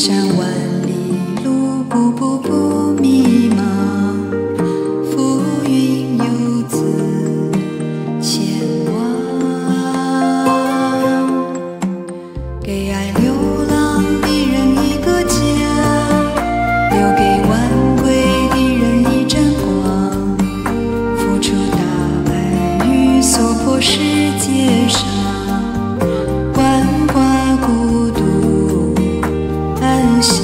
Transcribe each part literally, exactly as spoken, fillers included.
山万里路，步步不迷茫。浮云游子千万，给爱流浪的人一个家，留给晚归的人一盏光。付出大爱与所迫世界上，万挂孤独安详。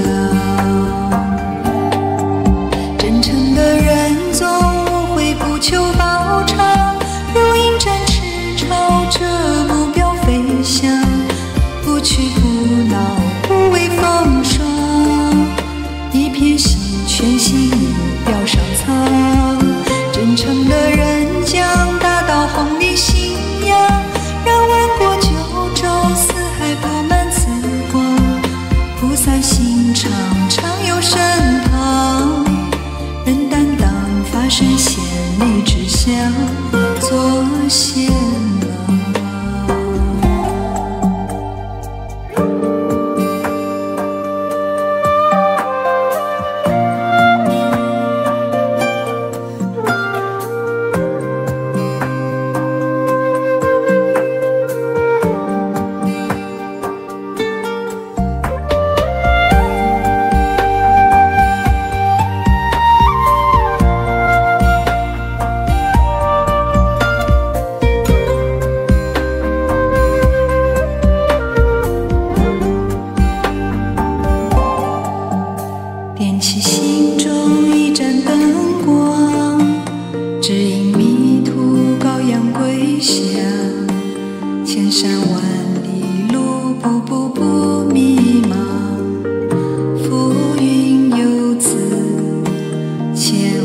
真诚的人总无悔，不求报偿，如鹰展翅朝着目标飞翔，不屈不挠，不畏风霜，一片心全心意表上苍。真诚的人将大道宏的信仰，让万国九州四海布满慈光。菩萨心肠，常有身旁，人担当发声显立志向，做贤郎。点起心中一盏灯光，指引迷途羔羊归乡。千山万里路，步步不迷茫。浮云游子千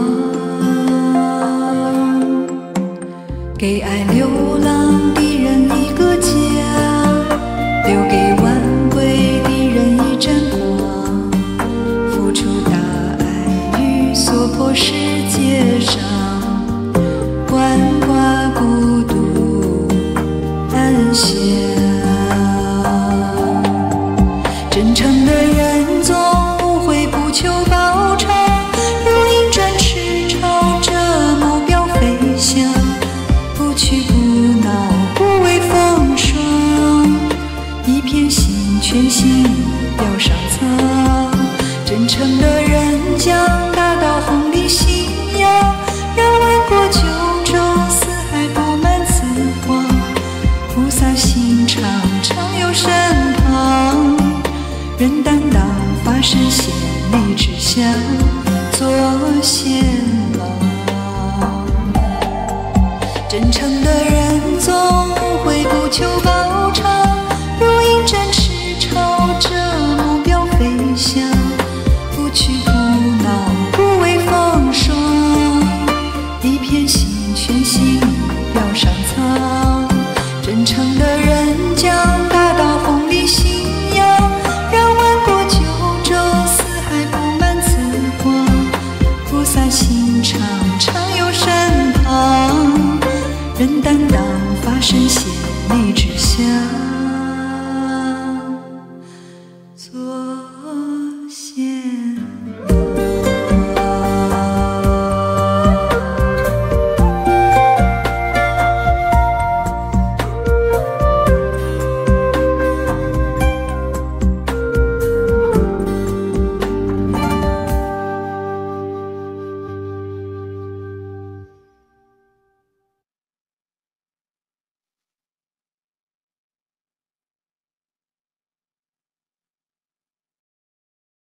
万，给爱流浪的人一个家，留给晚归的人一盏光。付出大爱与所迫世界上，万挂孤独安详。真诚的人总无悔，不求报偿，如鹰展翅朝着目标飞翔，不屈不挠，不畏风霜，一片心全心意表上苍。真诚的人将大道宏的信仰，让万国九州四海布满慈光。菩萨心肠，常有身旁，人担当发声显立志向。